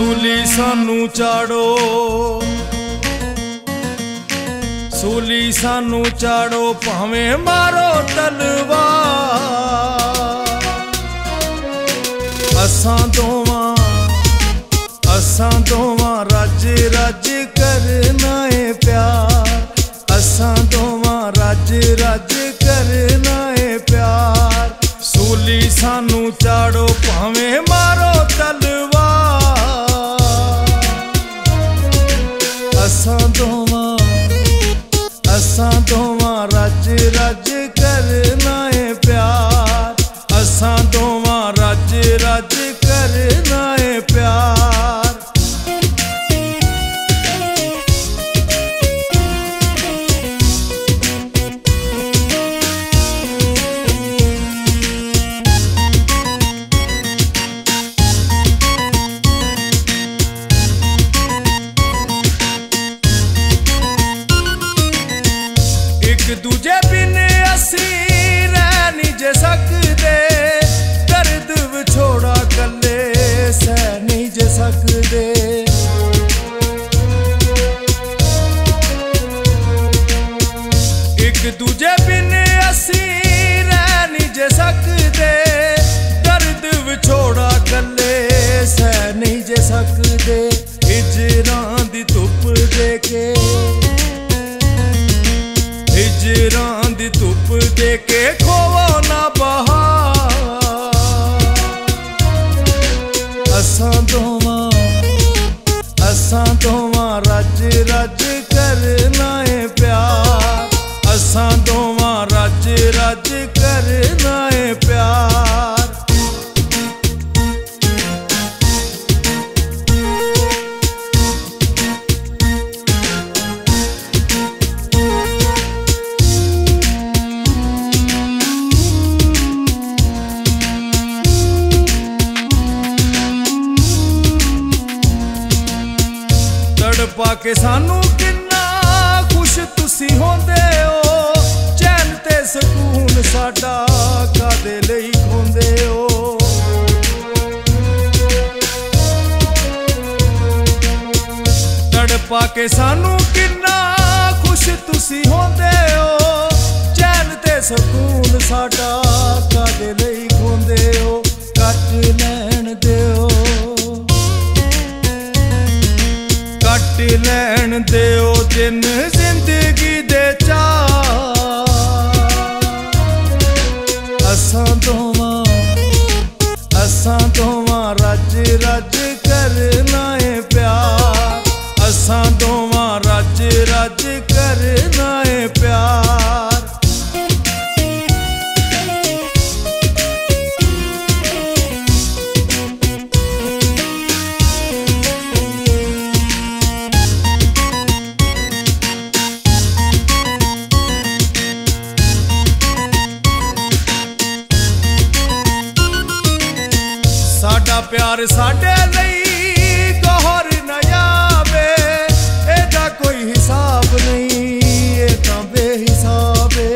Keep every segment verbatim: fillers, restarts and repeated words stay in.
सूली सानू चाड़ो, सूली सानू चाड़ो, भावें मारो तलवार। असां दोवां असां दोवां रज रज करना है प्यार। असां दोवां रज रज करना है प्यार। सूली सानू चाड़ो, भावें मारो तलवार। असां दोवां असां दोवां रज रज करना है प्यार। असां दोवां रज रज करना है प्यार। एक दूजे बिन असी रह नहीं जे सकदे, दर्द विछोड़ा कल्ले सह नहीं जे सकदे। एक दूजे बिन असी रह नहीं जे सकदे, दर्द विछोड़ा कल्ले सह नहीं जे सकदे। हिजरां दी धुप देके हिजरां दी धुप देके खोवो ना बहार। असां दोवां असां दोवां रज रज करना है प्यार। असां दोवां रज रज करना है प्यार। तड़पा के सानू किन्ना खुश तुसी होंदे हो, चैन ते सकून साडा कादे लई खोंदे हो। तड़पा के सानू किन्ना खुश तुसी होंदे हो, चैन ते सकून साडा कादे लई खोंदे हो। कट लैण दिओ कट लैण दिओ दिन जिंदगी दे चार। असां दोवां असां दोवां रज रज करना है प्यार। असां दोवां रज रज करना है प्यार। साडा प्यार साडे लई गौहर न आवे, एदा कोई हिसाब नहीं, ए तां बेहिसाब है।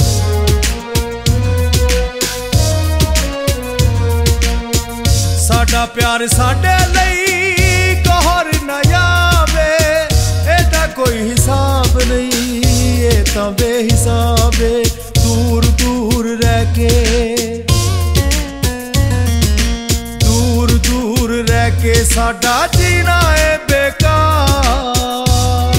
साडा प्यार साडे लई गौहर न आवे, एदा कोई हिसाब नहीं, ए तां बेहिसाब है। दूर दूर रह के दूर रह के साडा जीना है बेकार।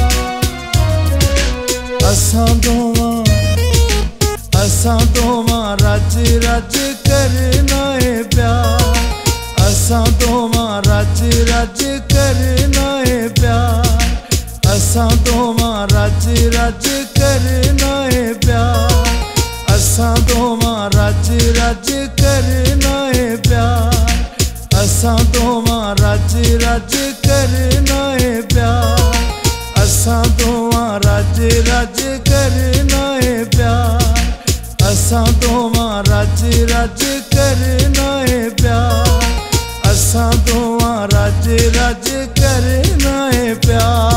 असां दोवां असां दोवां रज रज करना है प्यार। असां दोवां रज रज करना है प्यार। असां दोवां रज रज करना है प्यार। असां दोवां रज रज करना है प्यार। असां दोवां रज रज करना है प्यार। असां दोवां रज रज करना है प्यार। असां दोवां रज रज करना है प्यार। असां दोवां रज रज करना है प्यार।